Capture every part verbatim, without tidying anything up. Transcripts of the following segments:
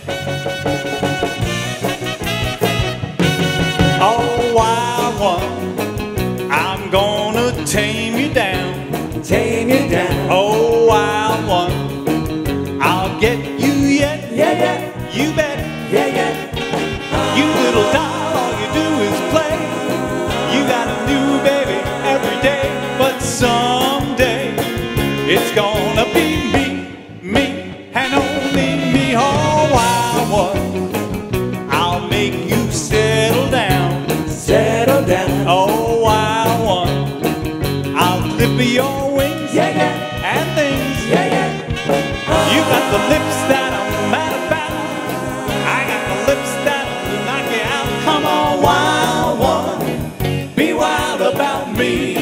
Oh, wild one, I'm gonna tame you down. Tame you down. Oh, wild one, I'll get you yet. Yeah, yeah. You bet. Yeah, yeah. You little doll, all you do is play. You got a new baby every day, but someday it's gonna be me, me, and only me. Oh, wild one, I'll make you settle down. Settle down. Oh, wild one, I'll clip your wings. Yeah, yeah. And things. Yeah, yeah. You got the lips that I'm mad about. I got the lips that'll knock you out. Come on, wild one, be wild about me.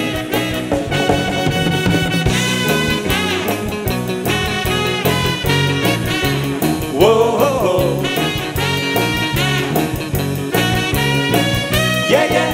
Whoa, yeah, yeah.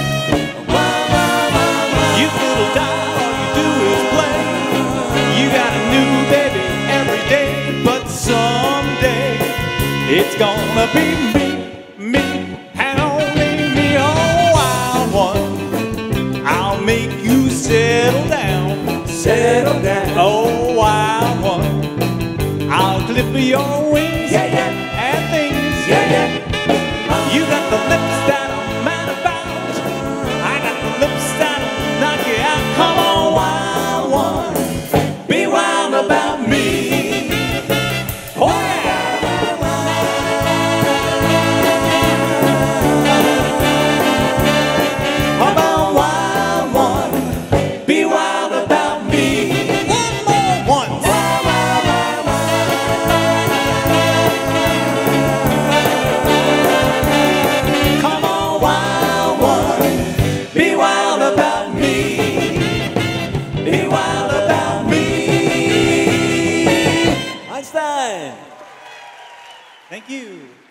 You little doll, all you do is play. You got a new baby every day, but someday it's gonna be me, me, and only me. Oh, wild one, I'll make you settle down. Settle down. Oh, wild one, I'll clip your wings. Yeah, yeah. And things. Yeah, yeah. You got the lips that I'm mad about. I got the lips that'll knock you out. Come on, wild one, be wild about me. Oh yeah. Come on, wild one, be wild about me. One more once. Come on, wild one, be wild about me. Be wild about me. Einstein. Thank you.